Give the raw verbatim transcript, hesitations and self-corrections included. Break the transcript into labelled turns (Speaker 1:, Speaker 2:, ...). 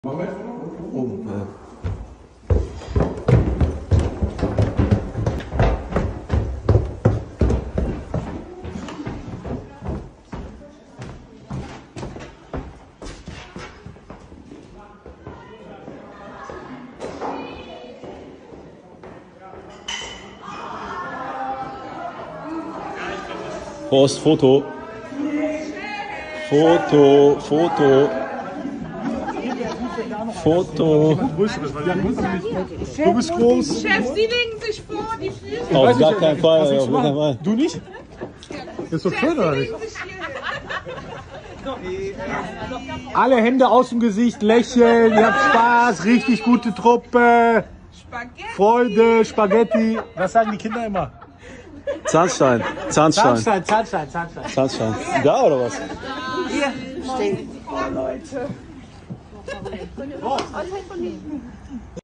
Speaker 1: Oh, ja. Prost, Foto. Foto, Foto. Foto.
Speaker 2: Du bist groß.
Speaker 3: Chef, Sie legen sich vor, die Füße.
Speaker 1: Auf gar keinen Fall, auf gar keinen Fall.
Speaker 2: Du nicht? Ist doch schön, oder nicht? Alle Hände aus dem Gesicht, lächeln, ihr habt Spaß, richtig gute Truppe.
Speaker 3: Spaghetti.
Speaker 2: Freude, Spaghetti. Was sagen die Kinder immer?
Speaker 1: Zahnstein, Zahnstein,
Speaker 2: Zahnstein, Zahnstein, Zahnstein.
Speaker 1: Zahnstein. Da oder was?
Speaker 3: Hier stehen. Oh, Leute.